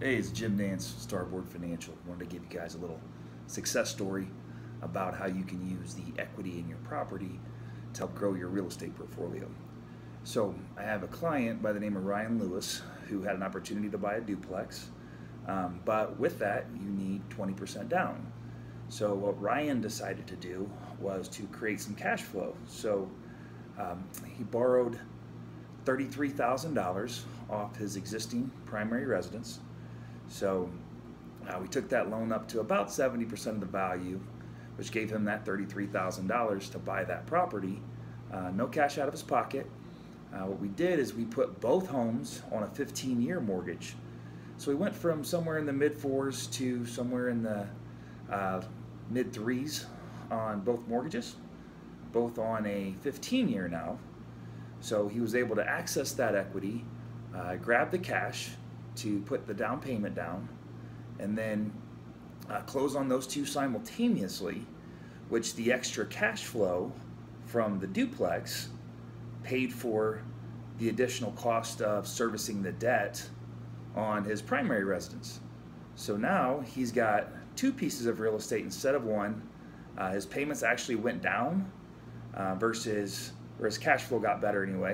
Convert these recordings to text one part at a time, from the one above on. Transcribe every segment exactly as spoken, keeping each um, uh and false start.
Hey, it's Jim Nance, Starboard Financial. Wanted to give you guys a little success story about how you can use the equity in your property to help grow your real estate portfolio. So, I have a client by the name of Ryan Lewis who had an opportunity to buy a duplex, um, but with that, you need twenty percent down. So, what Ryan decided to do was to create some cash flow. So, um, he borrowed thirty-three thousand dollars off his existing primary residence. So uh, we took that loan up to about seventy percent of the value, which gave him that thirty-three thousand dollars to buy that property. Uh, no cash out of his pocket. Uh, what we did is we put both homes on a fifteen year mortgage. So we went from somewhere in the mid fours to somewhere in the uh, mid threes on both mortgages, both on a fifteen year now. So he was able to access that equity, uh, grab the cash to put the down payment down, and then uh, close on those two simultaneously, which the extra cash flow from the duplex paid for the additional cost of servicing the debt on his primary residence. So now he's got two pieces of real estate instead of one. Uh, his payments actually went down uh, versus where his cash flow got better anyway.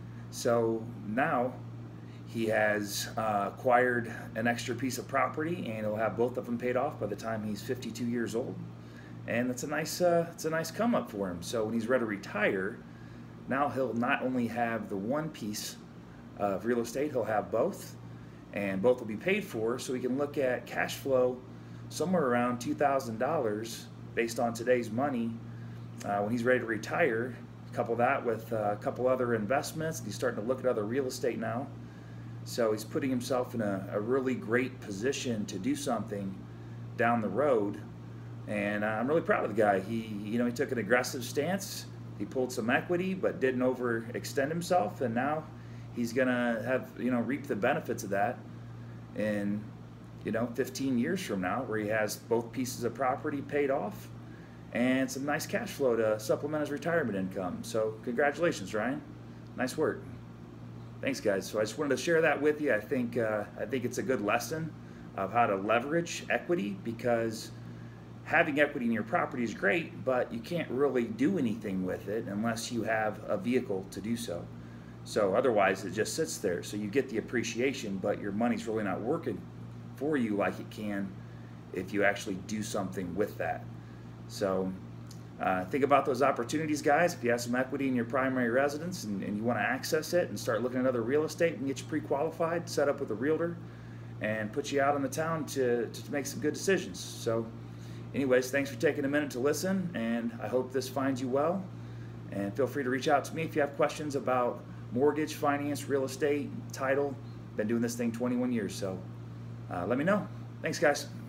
So now he has uh, acquired an extra piece of property, and he'll have both of them paid off by the time he's fifty-two years old. And it's a nice, uh, it's a nice come up for him. So when he's ready to retire, now he'll not only have the one piece of real estate, he'll have both, and both will be paid for. So we can look at cash flow somewhere around two thousand dollars based on today's money uh, when he's ready to retire. Couple that with uh, a couple other investments. He's starting to look at other real estate now. So he's putting himself in a, a really great position to do something down the road. And I'm really proud of the guy. He, you know, he took an aggressive stance. He pulled some equity, but didn't overextend himself. And now he's gonna have, you know, reap the benefits of that in, you know, fifteen years from now, where he has both pieces of property paid off and some nice cash flow to supplement his retirement income. So congratulations, Ryan. Nice work. Thanks, guys. So I just wanted to share that with you. I think uh, I think it's a good lesson of how to leverage equity, because having equity in your property is great, but you can't really do anything with it unless you have a vehicle to do so. So otherwise, it just sits there. So you get the appreciation, but your money's really not working for you like it can if you actually do something with that. So uh, think about those opportunities, guys. If you have some equity in your primary residence and, and you want to access it and start looking at other real estate, and get you pre-qualified, set up with a realtor, and put you out on the town to, to make some good decisions. So anyways, thanks for taking a minute to listen, and I hope this finds you well. And feel free to reach out to me if you have questions about mortgage, finance, real estate, title. Been doing this thing twenty-one years, so uh, let me know. Thanks, guys.